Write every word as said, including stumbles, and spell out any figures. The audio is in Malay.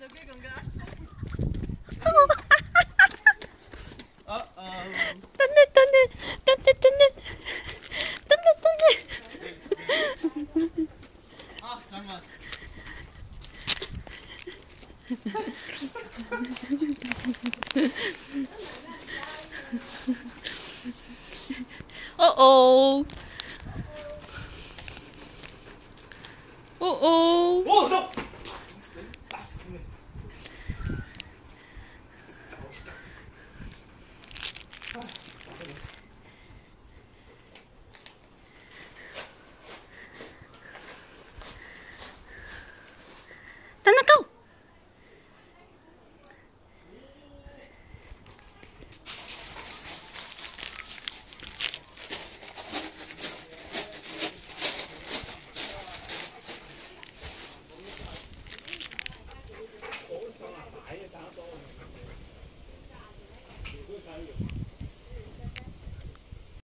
手机讲个。哦哦。 等等等等等等等等等等等。 啊，上嘛。 哦哦。哦哦。 哦，no。 等等够。 好，上来，大爷打到。